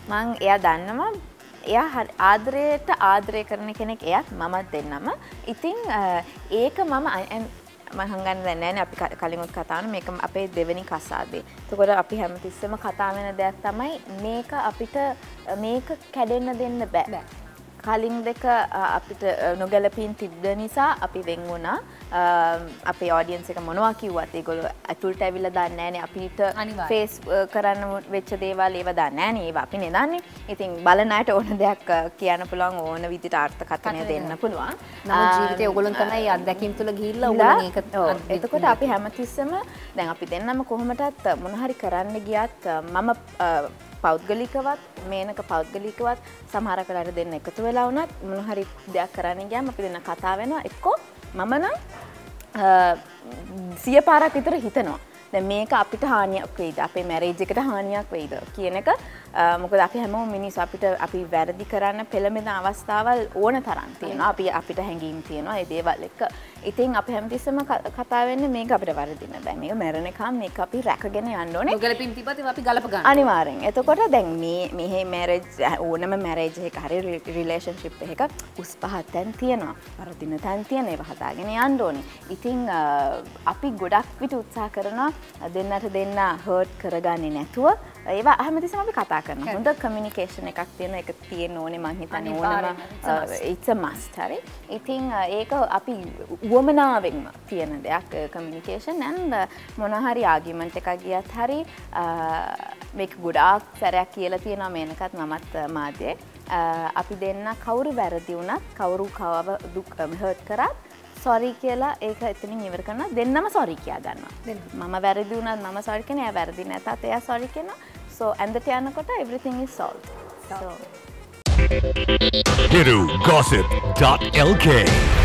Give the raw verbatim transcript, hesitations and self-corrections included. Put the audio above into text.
මං එයා දන්නවා එයා ආදරයට ආදරය කරන කෙනෙක් එයත් මමත් දෙන්නම. ඉතින් ඒක මම මම හංගන්න දැන් නැහැ අපි කලින්වත් කතා කරන මේක අපේ දෙවෙනි කසාදේ. එතකොට අපි හැමතිස්සෙම කතා වෙන දෙයක් තමයි මේක අපිට මේක කැඩෙන්න දෙන්න බෑ. කලින් දෙක අපිට නොගැලපීම් තිබ්බ නිසා අපි වෙන් වුණා. අපේ ඔඩියන්ස් එක මොනවා කිව්වත් ඒගොල්ලෝ අතුල්ට ඇවිල්ලා දන්නේ නැහනේ අපිට ෆේස් කරන්න වෙච්ච දේවල් ඒව දන්නේ නැහනේ. ඒව අපි නේ දන්නේ. ඉතින් බලන අයට ඕන දෙයක් කියන්න පුළුවන් ඕන විදිහට අර්ථකථනය දෙන්න පුළුවන්. නමුත් ජීවිතේ ඕගොල්ලන් තමයි අත්දැකීම් තුල ගිහිල්ලා ඕගොල්ලන් ඒක එතකොට අපි හැමතිස්සෙම දැන් අපි දෙන්නම කොහොමදත් මොන හරි කරන්න ගියත් මම පෞද්ගලිකවත් මේනක පෞද්ගලිකවත් සමහර කලට දෙන්න එකතු වෙලා වුණත් මොන හරි දෙයක් කරන්න ගියාම අපි දෙන්න කතා වෙනවා එක්කෝ මම නම් සිය පාරක් විතර හිතනවා දැන් මේක අපිට හානියක් වෙයිද අපේ මැරේජ් එකට හානියක් වෙයිද කියන එක මොකද අපි හැමෝම මිනිස්සු අපිට අපි වැරදි කරන්න පෙළඹෙන අවස්ථාවල් ඕන තරම් තියෙනවා අපි අපිට හැඟීම් තියෙනවා ඒ දේවල් එක්ක ඉතින් අපි හැමතිස්සෙම කතා වෙන්නේ මේක අපිට වරදින බෑ මේක මැරෙනකම් මේක අපි රැකගෙන යන්න ඕනේ නොගැලපීම් තිබ්බත් අපි ගලප ගන්න අනිවාර්යෙන් එතකොට දැන් මේ මේ මැරේජ් ඕනම මැරේජ් එක හරි රිලේෂන්ෂිප් එකක උස් පහත් තැන් තියෙනවා වරදින තැන් තියෙන ඒවා හදාගෙන යන්න ඕනේ ඉතින් අපි ගොඩක් විට උත්සාහ කරනවා දෙන්නට දෙන්න හර්ට් කරගන්නේ නැතුව ඒවා හැමතිස්සෙම අපි කතා කරනවා හොඳ කමියුනිකේෂන් එකක් තියෙන එක තියෙන්න ඕනේ මං හිතන්නේ ඕනම it's a must හරි ඉතින් ඒක අපි වමනාවෙන්ම තියෙන දෙයක් කමියුනිකේෂන් and මොන හරි ආගියුමන්ට් එකක් ගියත් හරි මේක ගොඩාක් සැරයක් කියලා තියෙනවා මේනකත් මමත් මාධ්‍යයේ අපි දෙන්න කවුරු වැරදි වුණත් කවුරු කවව දුක් හර්ට් කරත් සෝරි කියලා ඒක එතනින් ඉවර කරනවා දෙන්නම සෝරි කියා ගන්නවා මම වැරදි වුණත් මම සෝරි කියන එයා වැරදි නැතත් එයා සෝරි කියනවා so ඇඳට යනකොට everything is solved so hiru gossip dot l k